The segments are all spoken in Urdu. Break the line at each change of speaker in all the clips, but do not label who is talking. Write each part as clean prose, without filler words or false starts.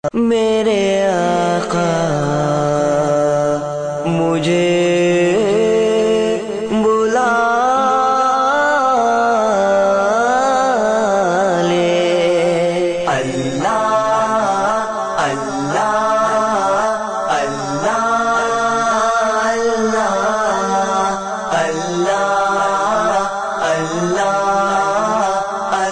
میرے آقا مجھے بلا لے، اللہ اللہ اللہ اللہ اللہ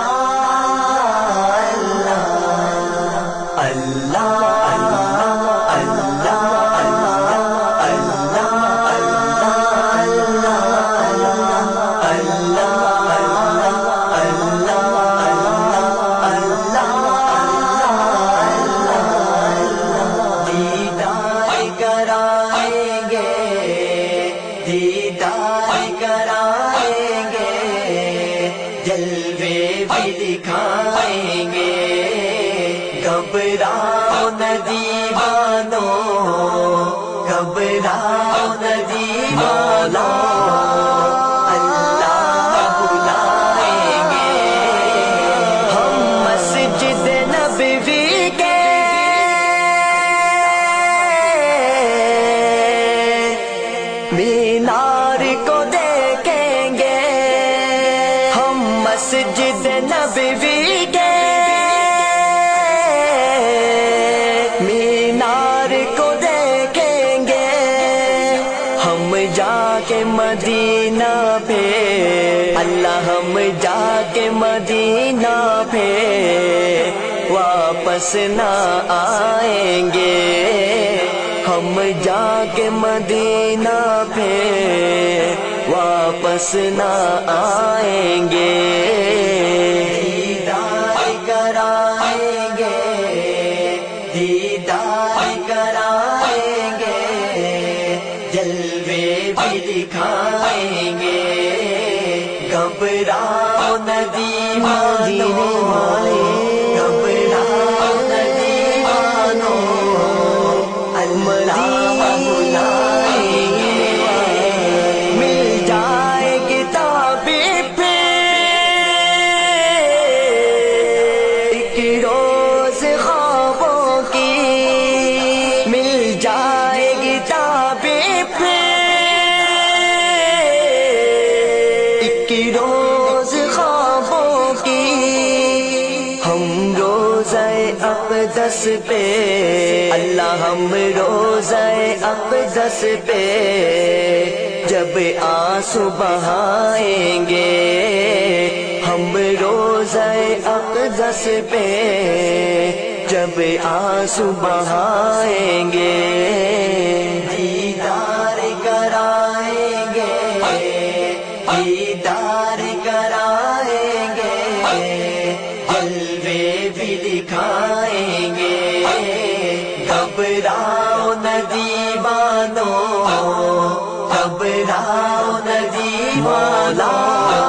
دیدار کرائیں گے، جلوے بھی دکھائیں گے، گھبراؤ نہ دیوانوں، گھبراؤ نہ دیوانوں، اللہ بلائیں گے، ہم مسجد نبوی کے مینار کو دیکھیں گے، ہم مسجد نبوی کے مینار کو دیکھیں گے، ہم جا کے مدینہ پہ اللہ، ہم جا کے مدینہ پہ واپس نہ آئیں گے، ہم جا کے مدینہ پہ واپس نہ آئیں گے، دیدار کرائیں گے، دیدار کرائیں گے، جلوے بھی دکھائیں گے، گھبراؤ نہ دیوانوں، گھبراؤ نہ دیوانوں، اللہ بلائیں گے، مل جائے گی تعبیر پہ ایک روز خوابوں کی، مل جائے گی تعبیر پہ ایک روز خوابوں کی، ہم روزہ اقدس پہ اللہ، ہم روزہ اقدس پہ جب آنسو بہائیں گے، ہم روزہ اقدس پہ جب آنسو بہائیں گے، دیدار کرائیں گے، دیدار کرائیں گے، جلوے بھی دکھائیں گے، گھبراؤ نہ دیوانوں، گھبراؤ نہ دیوانوں،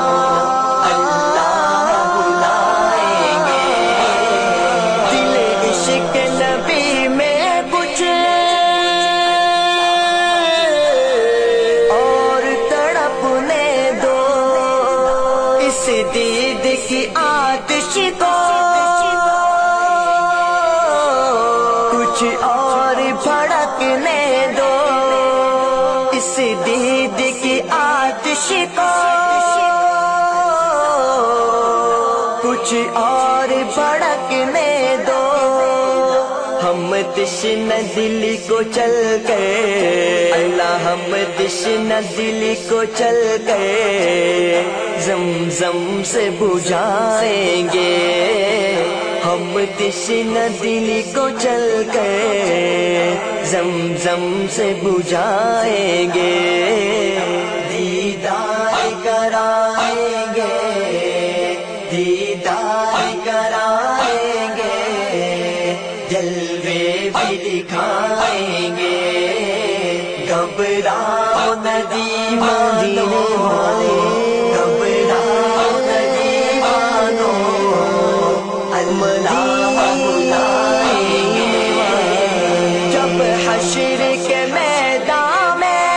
اللہ بلائیں گے، دل عشق نبی میں کچھ اور تڑپنے دو، اس دید کی آتش کو کچھ اور بھڑکنے دو، اس دید کی آتش کو کچھ اور بھڑکنے دو، ہم تشنہ دل کو چل کے اللہ، ہم تشنہ دل کو چل کے زمزم سے بجھائیں گے، ہم تشنہ دل کو چل کے زمزم سے بجھائیں گے، دیدار کرائیں گے، دیدار کرائیں گے، جلوے بھی دکھائیں گے، گھبراؤ نہ دیوانوں، گھبراؤ نہ دیوانوں، اللہ بلائیں گے، جب حشر کے میدان میں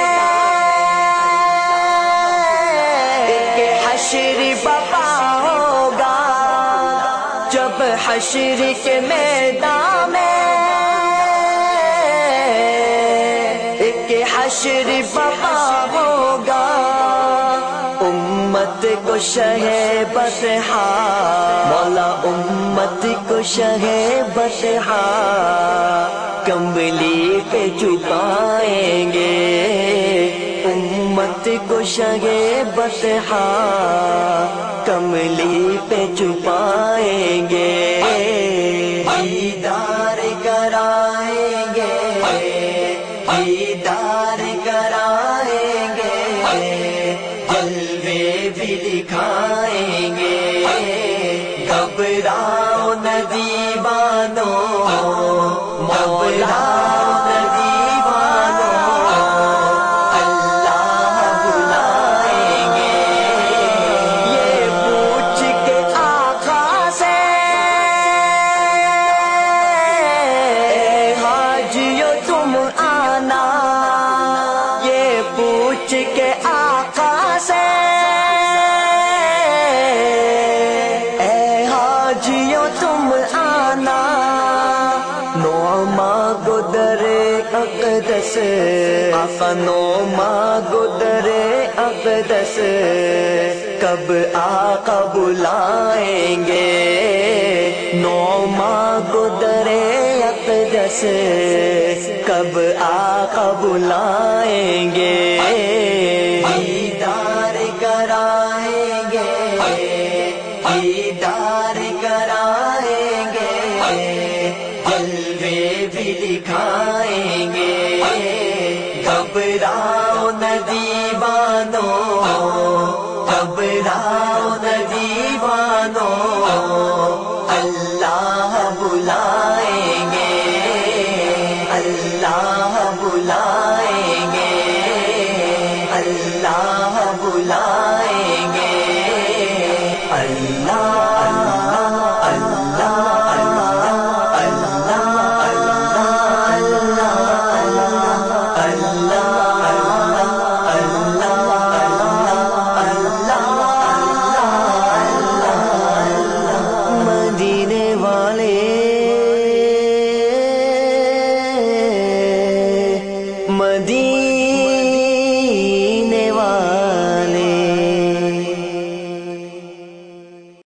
ایک حشر بپا ہوگا، جب حشر کے میدان میں حشر بپا ہوگا امت کو شہ بطحا مولا امت کو شہ بطحا کمبلی پہ چھپائیں گے امت کو شہ بطحا کملی پہ چھپائیں گے دیدار کرائیں گے دیدار کرائیں گے جلوے بھی دکھائیں گے گھبراؤ نہ دیوانو مولا کے آقا سے اے حاجیو تم آنا نعما گدر اقدس آقا نعما گدر اقدس کب آقا بلائیں گے نعما گدر اقدس کب آقا بلائیں گے دیدار کرائیں گے دیدار کرائیں گے جلوے بھی دکھائیں گے گھبراؤ نہ دیوانو گھبراؤ نہ دیوانو اللہ بلائیں گے اللہ بلائیں گے اللہ بلائیں گے اللہ